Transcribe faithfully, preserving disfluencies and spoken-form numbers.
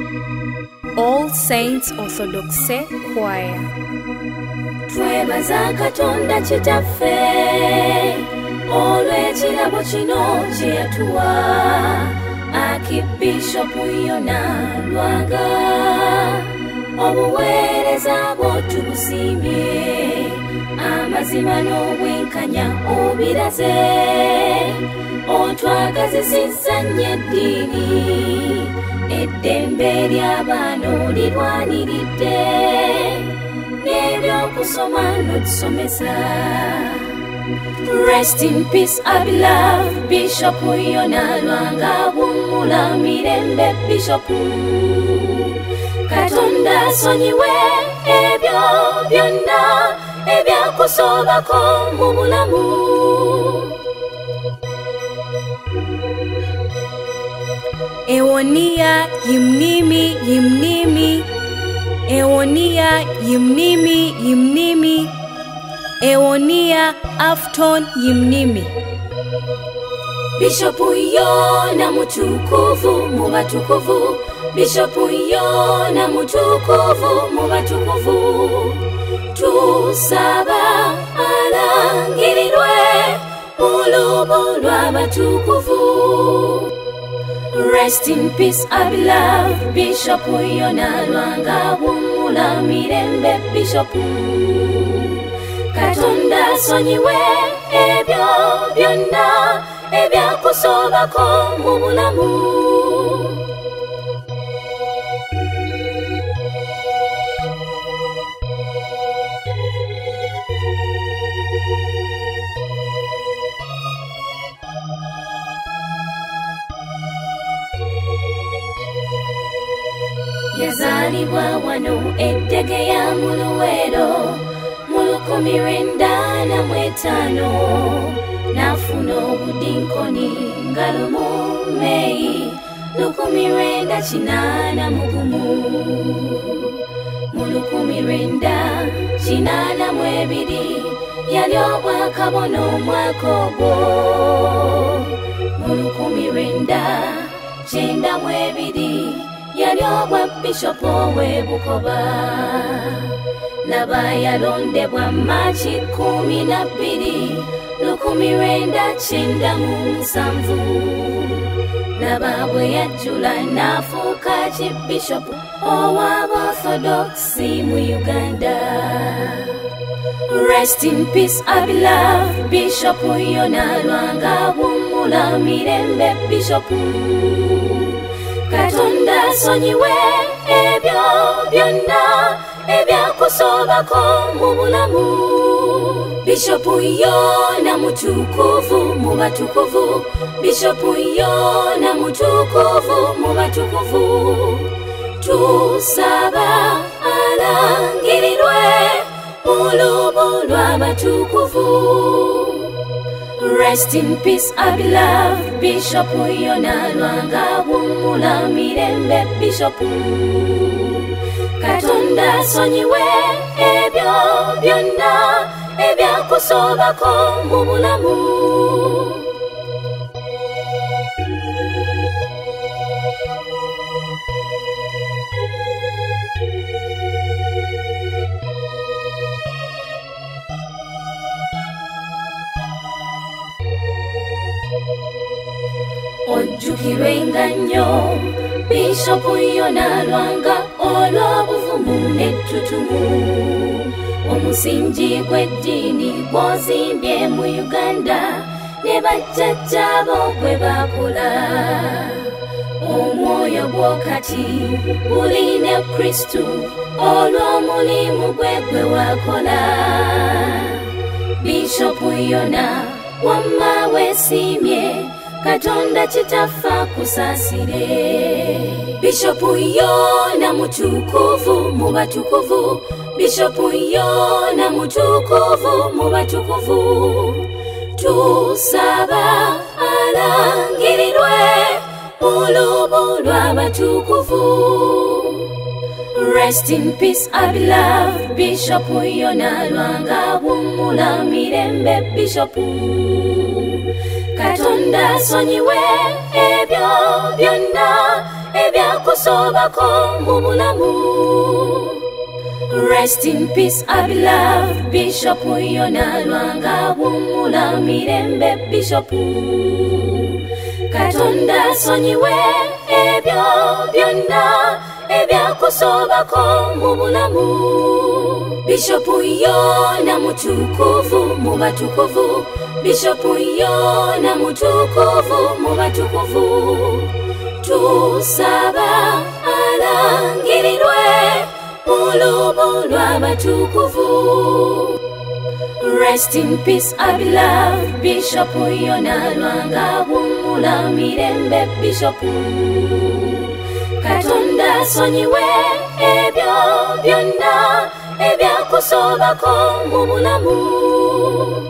All Saints Orthodox Choir. Twebaza Katonda kitaffe olw'ekirabo kino kye yatuwa Bishop Jonah Lwanga obuweereza bwo tubusiimye amazima n'obwenkanya obiraze otwagazisizza nnyo eddiini eddembe ly'abaana olirwaniridde n'ebyokusoma n'otusomesa. Rest in peace, our beloved Bishop Jonah Lwanga, Wummula, mirembe Bishop. Katonda sonyiwe ebyo byonna ebyakusobako mu bulamu. Ewonia yimnimi yimnimi, Ewonia yimnimi yimnimi, Ewonia Afton yimnimi. Bishop Jonah mutukuvu mu batukuvu, Bishop Jonah mutukuvu mu batukuvu. Tusaba alangirirwe ulubu lw'abatukuvu. Rest in peace, our beloved Bishop Jonah Lwanga, Wummula, mirembe Bishop. Katonda sonyiwe ebyo byonna ebyakusobako mu bulamu. Yazaalibwa wano eddege ya mu Luweero mu lukumi lwenda na mwetaano n'afuna obudinkoni nga lumu Meeyi lukumi lwenda kinaana mu gumu. Mu lukumi lwenda kinaana mu ebiri yali obwakabona omwaka ogwo. Mu lukumi lwenda kyenda mu ebiri yali obwa Bishop ow'e Bukoba. Laba yalondebwa Maachi kumi na bbiri lukumi lwenda kyenda mu musanvu. Laba bwe yajjula n'afuuka Bishop ow'aba Orthodox mu Uganda. Rest in peace, our beloved Bishop Jonah Lwanga, Wummula, mirembe Bishop. Katonda sonyiwe ebyo byonna ebyakusobako mu bulamu. Bishop Jonah mutukuvu mu batukuvu, Bishop Jonah mutukuvu mu batukuvu. Tusaba alangirirwe ulubu lw'abatukuvu. Rest in peace, our beloved Bishop Jonah Lwanga, Wummula, mirembe Bishop. Katonda sonyiwe ebyo byonna ebyakusobako mu bulamu. Ojjukirwenga nnyo Bishop Jonah Lwanga olw'obuvumu n'ettutumu. Omusingi gw'eddiini gw'ozimbye mu Uganda ne bajjajjaabo gwe baakola. Omwoyo gwo kati guli ne Kristu olw'omulimu gwe gwe wakola. Bishop Jonah wamma weesiimye Katonda kitaffa kusaasire. Bishop Jonah mutukuvu mu batukuvu, Bishop Jonah mutukuvu mu batukuvu. Tusaba alangirirwe ulubu lw'abatukuvu. Rest in peace, our beloved Bishop Jonah Lwanga, Wummula, mirembe Bishop. Katonda sonyiwe ebyo byonna ebyakusobako ebyakusobako mu bulamu. Rest in peace, our beloved Bishop Jonah Lwanga, Wummula mirembe Bishop. Katonda sonyiwe ebyo byonna ebyakusobako mu bulamu. Bishop Jonah mutukuvu mu batukuvu, Bishop Jonah mutukuvu mu batukuvu. Tusaba alangirirwe mu lubu lw'abatukuvu. Rest in peace, our beloved Bishop Jonah Lwanga, Wummula mirembe Bishop. Katonda sonyiwe ebyo byonna ebyakusobako mu bulamu.